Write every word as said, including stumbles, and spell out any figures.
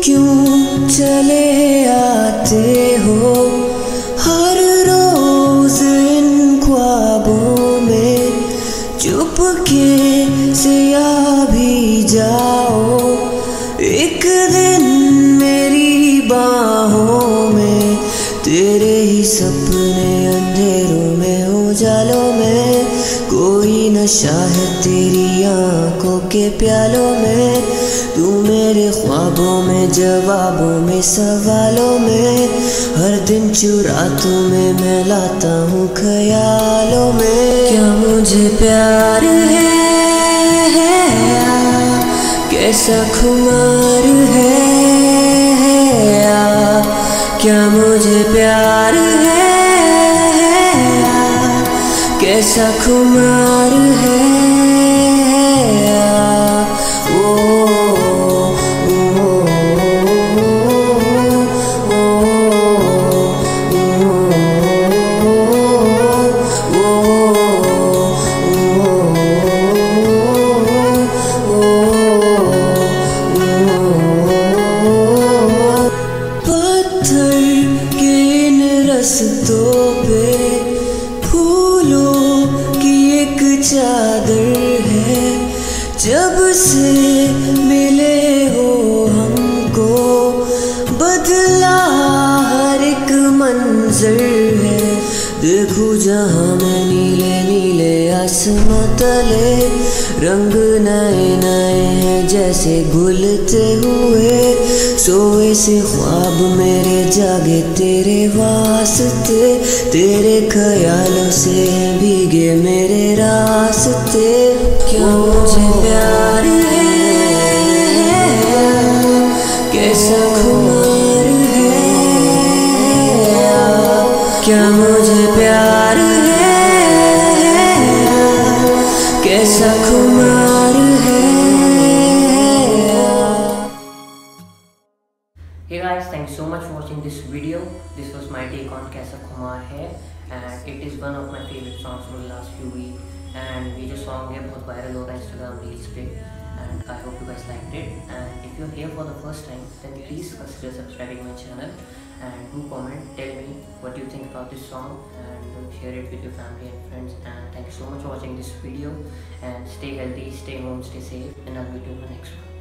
क्यों चले आते हो हर रोज इन ख्वाबों में, चुपके से आ भी जाओ एक दिन मेरी बाहों में। तेरे ही सपने अंधेरों में उजालों में, कोई नशा है तेरी आंखों के प्यालों में। तू मेरे ख्वाबों में, जवाबों में, सवालों में, हर दिन चुरा तुम्हें मैं लाता हूँ ख्यालों में। क्या मुझे प्यार है, है आ, कैसा खुमार है, है आ, क्या मुझे प्यार है, है आ, कैसा खुमार है, है आ, ओ रस्तों पे फूलों की एक चादर है, जब से मिले हो हमको बदला हर एक मंजर है। देखूं जहाँ मैं नीले नीले आसमां तले, रंग नए नए हैं जैसे घुलते हुए। सोए से ख्वाब मेरे जागे तेरे वास्ते, तेरे ख्यालों से भीगे मेरे रास्ते। क्या मुझे प्यार है, कैसा खुमार है, क्या मुझे प्यार है, कैसा खुमार है। Hey guys, thanks so much for watching this video. This was my take on Kaisa Kumar Hai, and it is one of my favorite songs from the last few weeks. And ये जो song है बहुत viral हो रहा है Instagram reels पे, and I hope you guys liked it. And if you're here for the first time, then please consider subscribing my channel and do comment, tell me what you think about this song, and share it with your family and friends. And thank you so much for watching this video, and stay healthy, stay home, stay safe, and I'll meet you in the next one.